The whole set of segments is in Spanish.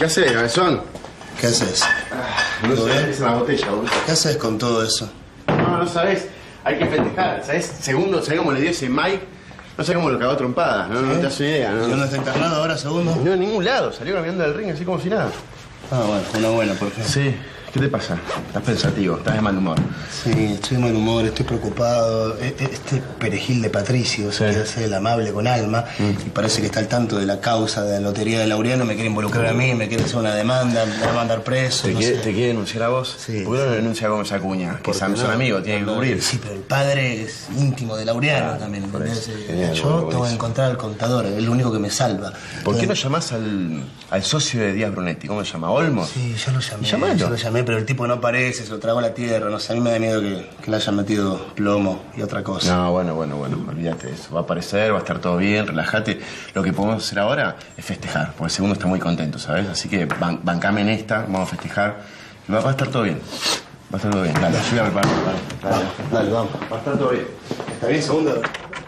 ¿Qué haces, cabezón? ¿Qué haces? No sé, es la botella, boludo. ¿Qué haces con todo eso? No sabés. Hay que festejar, ¿sabés? Segundo, ¿sabés cómo le dio ese Mike? No sé cómo lo cagó a trompadas, ¿no? ¿Sí? No te das idea, ¿no? ¿Y dónde está internado ahora, Segundo? No, en ningún lado. Salió caminando del ring así como si nada. Ah, bueno, una buena, por ejemplo. Sí. ¿Qué te pasa? Estás pensativo, estás de mal humor. Sí, estoy de mal humor, estoy preocupado. Este perejil de Patricio se quiere hacer el amable con Alma y parece que está al tanto de la causa de la lotería de Laureano. Me quiere involucrar a mí, me quiere hacer una demanda, me va a mandar preso. ¿Te quiere denunciar a vos? Sí. ¿Por qué no denuncia a Gómez Acuña? Que son amigos, tiene que cubrir. Sí, pero el padre es íntimo de Laureano también. Genial, yo tengo que encontrar al contador, es el único que me salva. ¿Por qué no llamás al socio de Díaz Brunetti? ¿Cómo se llama? ¿Olmos? Sí, yo lo llamé. Llamalo. Yo lo llamé, pero el tipo no aparece, se lo tragó a la tierra. No sé, a mí me da miedo que le hayan metido plomo y otra cosa. No, bueno, olvídate de eso. Va a aparecer, va a estar todo bien, relájate. Lo que podemos hacer ahora es festejar, porque el segundo está muy contento, ¿sabes? Así que bancame en esta, vamos a festejar. Y va a estar todo bien. Va a estar todo bien. Dale, yo voy a preparar. Dale, vamos. Va a estar todo bien. ¿Está bien, Segundo?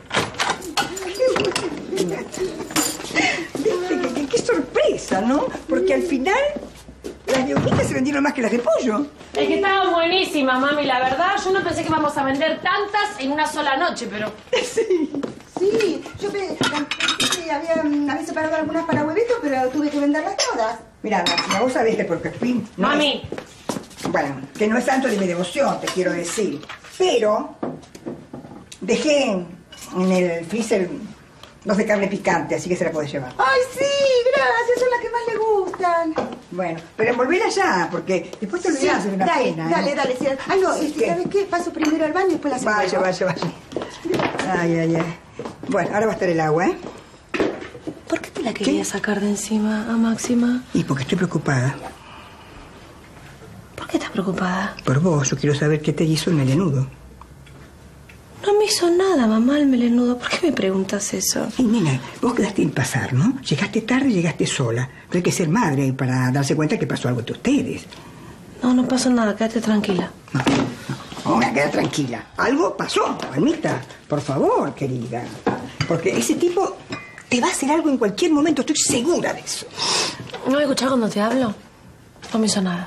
Qué sorpresa, ¿no? Porque al final las de hojita se vendieron más que las de pollo. Es que estaban buenísimas, mami. La verdad, yo no pensé que íbamos a vender tantas en una sola noche, pero... Sí, yo pensé que había separado algunas para huevitos, pero tuve que venderlas todas. Mirá, Máxima, vos sabés que porque fui... Mami. Bueno, que no es santo de mi devoción, te quiero decir. Pero dejé en el freezer 2 de carne picante, así que se la podés llevar. ¡Ay, sí! Gracias, son las que más le gustan. Bueno, pero envolverla ya, porque después te olvidás de una pena. Dale, sí. Ay, no, ¿sabes qué? Paso primero al baño y después la hacemos. Vaya. Ay. Bueno, ahora va a estar el agua, ¿eh? ¿Por qué te la querías sacar de encima a Máxima? Y porque estoy preocupada. ¿Por qué estás preocupada? Por vos, yo quiero saber qué te hizo el melenudo. No me hizo nada, mamá, el melenudo. ¿Por qué me preguntas eso? Y nena, vos quedaste en pasar, ¿no? Llegaste tarde y llegaste sola. Pero hay que ser madre para darse cuenta que pasó algo entre ustedes. No pasó nada, quédate tranquila. No, me queda tranquila. Algo pasó, Almita. Por favor, querida. Porque ese tipo te va a hacer algo en cualquier momento, estoy segura de eso. ¿No me escuchás cuando te hablo? No me hizo nada.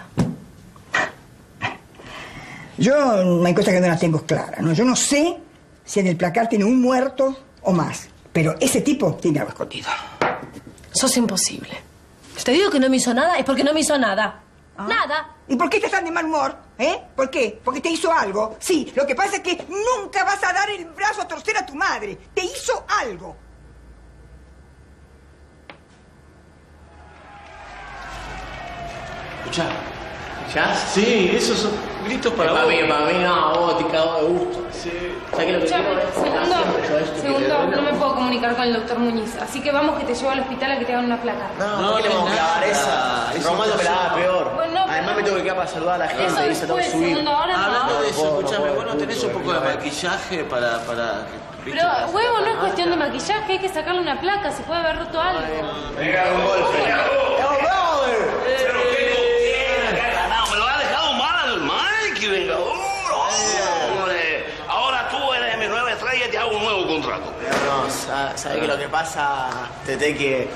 Yo hay cosas que no las tengo claras, ¿no? Yo no sé si en el placar tiene un muerto o más. Pero ese tipo tiene algo escondido. Sos imposible. Si te digo que no me hizo nada, es porque no me hizo nada. Nada. ¿Y por qué estás tan de mal humor? ¿Por qué? ¿Porque te hizo algo? Sí, lo que pasa es que nunca vas a dar el brazo a torcer a tu madre. Te hizo algo. Escuchá. ¿Ya? Sí, esos son gritos para vos. Para mí no, vos te cago de gusto. Sí. ¿Sabes qué es lo que Segundo, no me puedo comunicar con el doctor Muñiz. Así que vamos que te llevo al hospital a que te hagan una placa. No le vamos a clavar esa. Romano me la haga peor. Bueno, además me tengo que quedar para saludar a la gente y se tengo que subir. Segundo, ahora no. Hablando de eso, escúchame, vos no tenés un poco de maquillaje para... Pero, huevo, no es cuestión de maquillaje, hay que sacarle una placa, se puede haber roto algo. Venga, un golpe. Me lo ha dejado mal el Mike, venga, hombre. Ahora tú eres mi nueva estrella y te hago un nuevo contrato. No, ¿sabés que lo que pasa, Tete, que...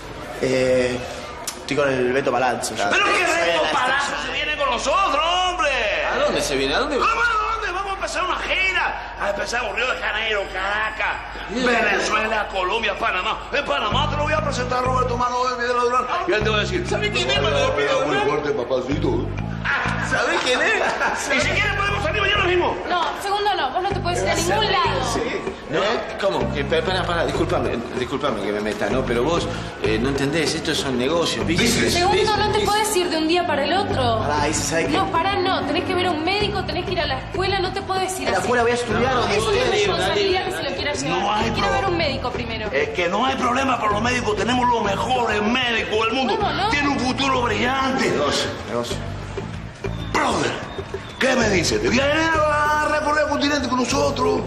estoy con el Beto Palazzo. ¿Pero qué Beto Palazzo se viene con nosotros, hombre? ¿A dónde se viene? ¿A dónde? ¿Cómo a dónde? Vamos a empezar una gira. Empezamos Río de Janeiro, Caracas, Venezuela, Colombia, Panamá. En Panamá te lo voy a presentar a Roberto Manuel Videla Durán. Y él te va a decir, ¿sabes quién es Manuel Videla Durán? fuerte, papacito. ¿Sabes quién es? Y si quieres podemos salir mañana mismo. No, segundo no, vos no te puedes ir a ningún lado. ¿No? ¿Cómo? Para, disculpame que me meta, ¿no? Pero vos no entendés, estos son negocios, ¿viste? Segundo, no te puedes ir de un día para el otro. Pará, ¿sabés qué? No, no, tenés que ver a un médico, tenés que ir a la escuela, no te puedes ir A la así. escuela voy a estudiar. No, es una responsabilidad que se lo quiera llevar. No hay Quiero ver a un médico primero. Es que no hay problema para los médicos, tenemos los mejores médicos del mundo. ¿Cómo no? Tiene un futuro brillante. Negocio. Brother, ¿qué me dices? ¿Te vienes a recorrer el continente con nosotros?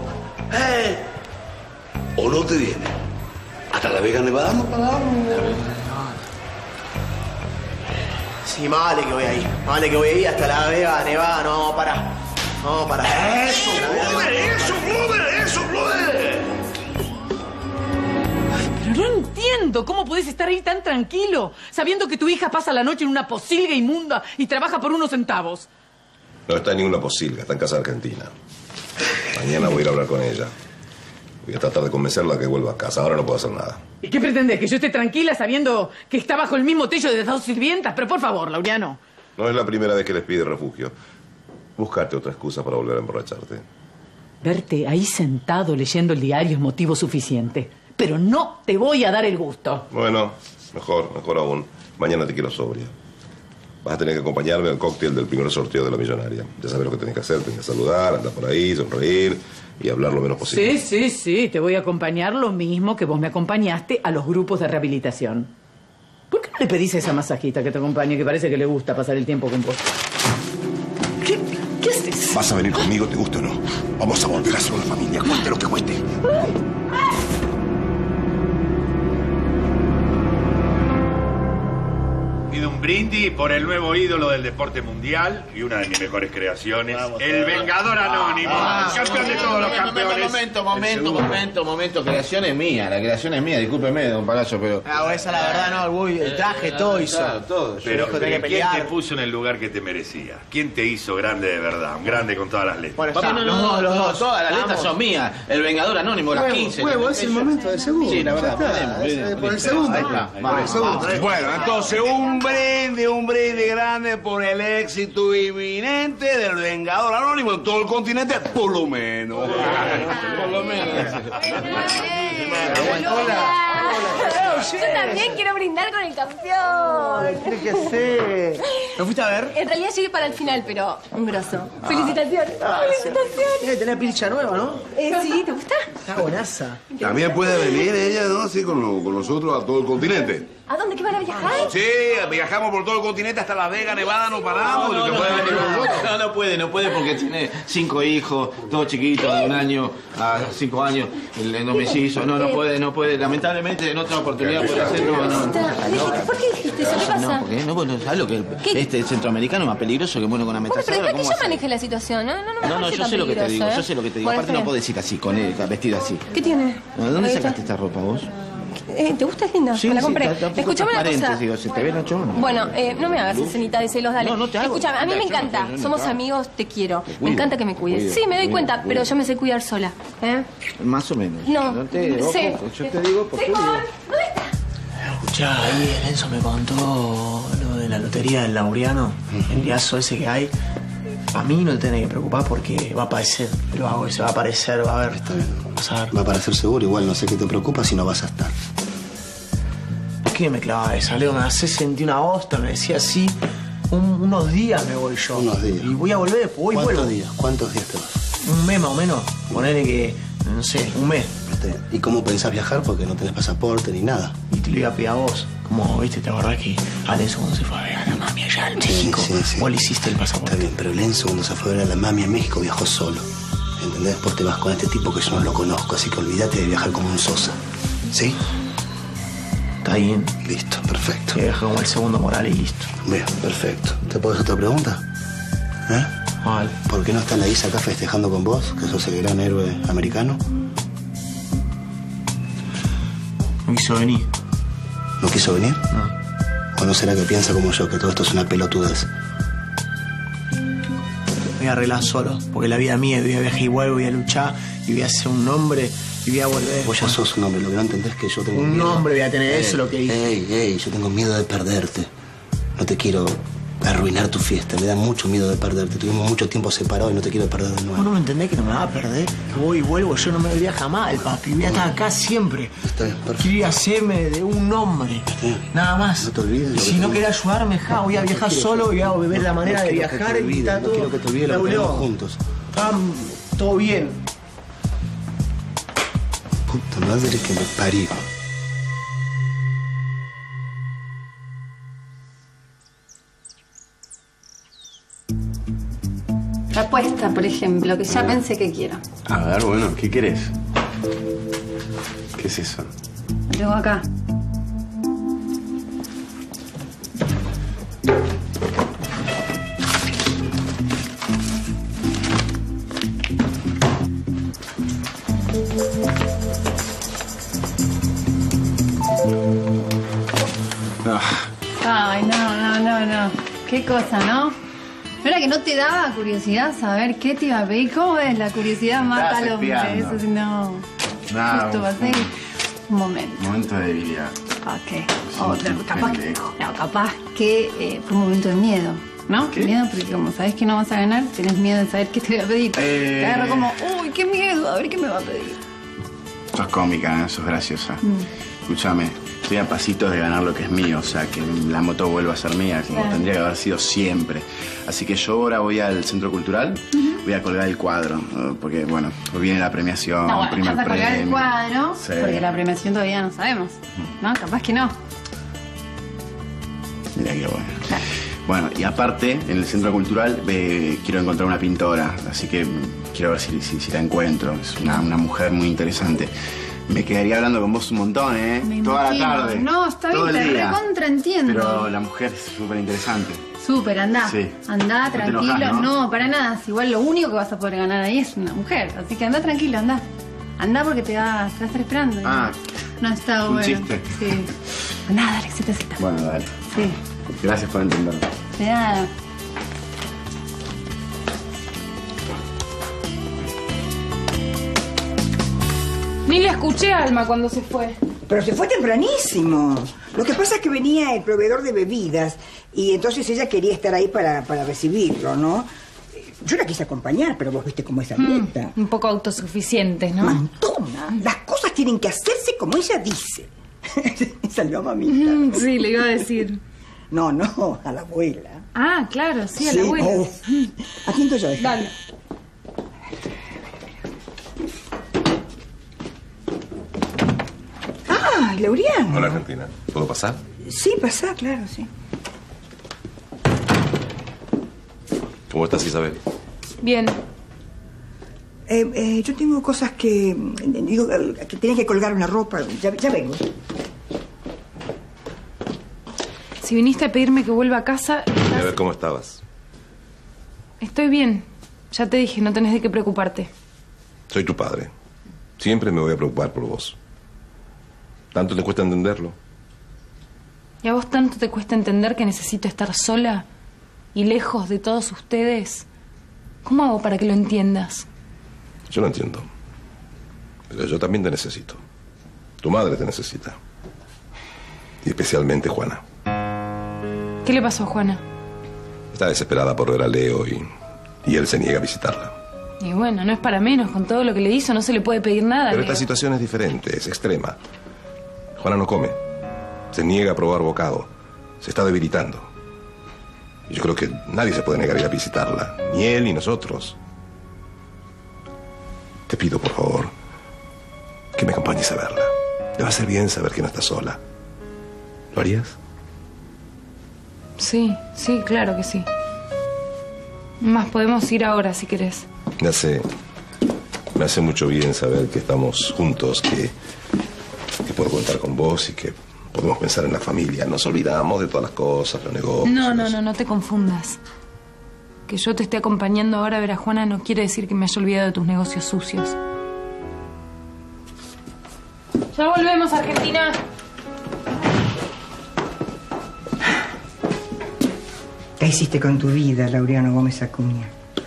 ¿O no te vienes? Hasta La Vega, Nevada, no paramos. Sí, más vale que voy ahí. Más vale que voy ahí hasta La Vega, Nevada, no vamos a parar. No vamos a parar. ¡Eso, brother! ¡Eso, brother! ¡Eso, brother! Pero no entiendo. entiendo. ¿Cómo podés estar ahí tan tranquilo, sabiendo que tu hija pasa la noche en una posilga inmunda y trabaja por unos centavos? No está en ninguna posilga, está en casa argentina. Mañana voy a ir a hablar con ella. Voy a tratar de convencerla que vuelva a casa. Ahora no puedo hacer nada. ¿Y qué pretendés? ¿Que yo esté tranquila sabiendo que está bajo el mismo techo de 2 sirvientas? Pero por favor, Laureano. No es la primera vez que les pide refugio. Búscate otra excusa para volver a emborracharte. Verte ahí sentado leyendo el diario es motivo suficiente. Pero no te voy a dar el gusto. Bueno, mejor aún. Mañana te quiero sobria. Vas a tener que acompañarme al cóctel del primer sorteo de la millonaria. Ya sabes lo que tenés que hacer. Tenés que saludar, andar por ahí, sonreír y hablar lo menos posible. Sí. Te voy a acompañar lo mismo que vos me acompañaste a los grupos de rehabilitación. ¿Por qué no le pedís a esa masajista que te acompañe, que parece que le gusta pasar el tiempo con vos? ¿Qué haces? ¿Vas a venir conmigo, te guste o no? Vamos a volver a ser una familia, cueste lo que cueste. Pido un brindis por el nuevo ídolo del deporte mundial y una de mis mejores creaciones, el Vengador Anónimo, campeón de todos los campeones. Momento, creación es mía, la creación es mía, discúlpeme, don Palacio, pero... Esa la verdad no, el traje, todo hizo. Claro, todo. Pero ¿quién te puso en el lugar que te merecía? ¿Quién te hizo grande de verdad? Un grande con todas las letras. Bueno, Papi, los dos. Todas las letras son mías. El Vengador Anónimo, las 15. Es el momento del segundo. Sí, la verdad, por el segundo. Bueno, entonces un brindis grande por el éxito inminente del Vengador Anónimo en todo el continente, por lo menos. Yo también quiero brindar con el campeón. ¿Qué que hacer? ¿Lo fuiste a ver? En realidad llegué para el final, pero un grosso. Felicitaciones. Felicitaciones. Tiene que tener pilcha nueva, ¿no? Sí, ¿te gusta? Está buenaza. También puede venir ella, ¿no? Así con nosotros a todo el continente. ¿A dónde que van a viajar? Sí, viajamos por todo el continente hasta La Vega, Nevada, no paramos. No puede porque tiene 5 hijos, 2 chiquitos de 1 año a 5 años, el endomecizo. No puede. Lamentablemente en otra oportunidad puede hacerlo. ¿Por qué dijiste eso? ¿Qué pasa? Porque ¿sabes lo que este centroamericano es más peligroso que bueno con una Bueno, pero metralladora? después que yo maneje la situación, ¿no? No, yo sé lo que te digo, yo sé lo que te digo. Bueno, Aparte no podés ir así, con él, vestido así. ¿Qué tiene? ¿Dónde sacaste esta ropa vos? ¿Te gusta? Es linda. Me la compré. Escuchame una cosa. Digo, ¿se te ve Nacho? Bueno, no me hagas escenita de celos, dale. No te hago. Escúchame, a mí me encanta. Somos amigos, te quiero. Me encanta que me cuides. Sí, me doy cuenta, pero yo me sé cuidar sola. Más o menos. No. Sí. Yo te digo porque... ¿Dónde está? Escuchá, ahí el Enzo me contó lo de la lotería del Laureano, el liazo ese que hay. A mí no te tenés que preocupar porque va a aparecer. Lo hago y se va a aparecer, va a ver. Está bien. Vas a ver. Va a aparecer seguro, igual no sé qué te preocupa si no vas a estar. ¿Por qué me clavaba esa, Leo? Me hace sentir una ostra, me decía así. Unos días me voy yo. Unos días. Y voy a volver, voy y vuelvo. ¿Cuántos días te vas? Un mes más o menos. Ponele que, no sé, un mes. ¿Y cómo pensás viajar? Porque no tenés pasaporte ni nada. Y te lo iba a pedir a vos. Como, viste, te acordás que Lenzo cuando se fue a ver a la mami allá en México. Sí. Vos le hiciste el pasaporte. Está bien, pero Lenzo cuando se fue a ver a la mami en México viajó solo. ¿Entendés? Después te vas con este tipo que yo no lo conozco, así que olvídate de viajar como un Sosa. ¿Sí? Está bien. Listo, perfecto. Que viaja como el segundo moral y listo. Bien, perfecto. ¿Te puedo hacer otra pregunta? Vale. ¿Por qué no está la Isa acá festejando con vos, que sos el gran héroe americano? No quiso venir. ¿No quiso venir? No. ¿O no será que piensa como yo, que todo esto es una pelotudez? Voy a arreglar solo, porque la vida mía, voy a viajar y vuelvo, voy a luchar y voy a ser un hombre y voy a volver. Vos ya sos un hombre, lo que no entendés es que yo tengo un miedo. hombre voy a tener, eso es lo que dije. Ey, yo tengo miedo de perderte. No te quiero arruinar tu fiesta, me da mucho miedo de perderte. Tuvimos mucho tiempo separados y no te quiero perder de nuevo. ¿Vos no me entendés que no me vas a perder? Que voy y vuelvo, yo no me voy a jamás, papi. Voy a estar acá siempre. Está bien, perfecto. Quiero hacerme de un hombre. Nada más. No te olvides. Si no querés ayudarme, voy a viajar solo, voy a ver la manera de viajar y está todo. No quiero que te olvides lo que tenemos juntos. Está todo bien. Puta madre que me parió. La apuesta, por ejemplo, que ya pensé que quiero. A ver, bueno, ¿qué querés? ¿Qué es eso? Lo tengo acá. No. Qué cosa, ¿no? ¿No era que no te daba curiosidad saber qué te iba a pedir? ¿Cómo es? La curiosidad mata al hombre. Eso sí, no. Nada. Esto va a ser un momento. Momento de debilidad. Ok. Capaz que fue un momento de miedo, ¿no? ¿Qué? Miedo porque como sabes que no vas a ganar, tenés miedo de saber qué te voy a pedir. Te agarro como, uy, qué miedo, a ver qué me va a pedir. Sos cómica, sos graciosa. Escúchame, estoy a pasitos de ganar lo que es mío, o sea, que la moto vuelva a ser mía, como tendría que haber sido siempre. Así que yo ahora voy al Centro Cultural, voy a colgar el cuadro, porque, bueno, viene la premiación, primer vas a colgar premio. el cuadro, Sí. porque la premiación todavía no sabemos, ¿no? Capaz que no. Mira qué bueno. Bueno, y aparte, en el Centro Cultural quiero encontrar una pintora, así que quiero ver si la encuentro. Es una mujer muy interesante. Me quedaría hablando con vos un montón, ¿eh? Toda la tarde. No, está bien, todo el te día. recontraentiendo. Pero la mujer es súper interesante. Súper, andá. Sí. Andá, No te tranquilo. enojás, ¿no? No, para nada. Igual lo único que vas a poder ganar ahí es una mujer. Así que andá tranquilo, andá. Andá porque te va a estar esperando. Ah. No está ¿Un bueno. chiste? Sí. Andá, dale, excita. Bueno, dale. Sí. Gracias por entenderlo. De nada. Ni la escuché a Alma cuando se fue. Pero se fue tempranísimo. Lo que pasa es que venía el proveedor de bebidas y entonces ella quería estar ahí para recibirlo, ¿no? Yo la quise acompañar, pero vos viste cómo es Arieta. Un poco autosuficientes, ¿no? Mantona. Las cosas tienen que hacerse como ella dice. Salió mamita. Sí, le iba a decir. No, a la abuela. Ah, claro, sí, a la abuela. ¿A quién te yo dejo? Dale. Ah, Laureano. Hola, Argentina. ¿Puedo pasar? Sí, pasá, claro, sí. ¿Cómo estás, Isabel? Bien. Yo tengo cosas que... Digo, que tenés que colgar una ropa. Ya vengo. Si viniste a pedirme que vuelva a casa... Voy a ver cómo estabas. Estoy bien. Ya te dije, no tenés de qué preocuparte. Soy tu padre. Siempre me voy a preocupar por vos. ¿Tanto te cuesta entenderlo? ¿Y a vos tanto te cuesta entender que necesito estar sola y lejos de todos ustedes? ¿Cómo hago para que lo entiendas? Yo lo entiendo. Pero yo también te necesito. Tu madre te necesita. Y especialmente Juana. ¿Qué le pasó a Juana? Está desesperada por ver a Leo y él se niega a visitarla. Y bueno, no es para menos. Con todo lo que le hizo no se le puede pedir nada. Pero Leo. esta situación es diferente, es extrema. Juana no come. Se niega a probar bocado. Se está debilitando. Y yo creo que nadie se puede negar a ir a visitarla. Ni él ni nosotros. Te pido, por favor, que me acompañes a verla. Le va a hacer bien saber que no está sola. ¿Lo harías? Sí, claro que sí. Más podemos ir ahora si querés. Me hace mucho bien saber que estamos juntos, que puedo contar con vos y que podemos pensar en la familia. Nos olvidamos de todas las cosas, los negocios. No te confundas. Que yo te esté acompañando ahora a ver a Juana no quiere decir que me haya olvidado de tus negocios sucios. Ya volvemos, Argentina. ¿Qué hiciste con tu vida, Laureano Gómez Acuña?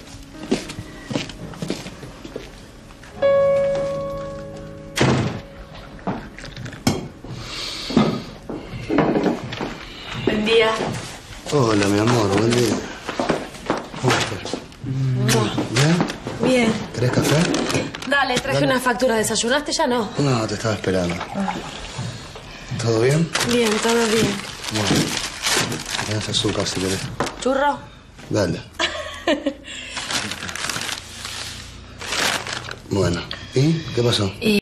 Buen día. Hola, mi amor, buen día. ¿Cómo estás? ¿Bien? Bien. ¿Querés café? Dale, traje una factura. ¿Desayunaste ya? No. No, te estaba esperando. ¿Todo bien? Bien, todo bien. Bueno, tenés azúcar si querés. ¿Churro? Dale. Bueno, ¿y qué pasó?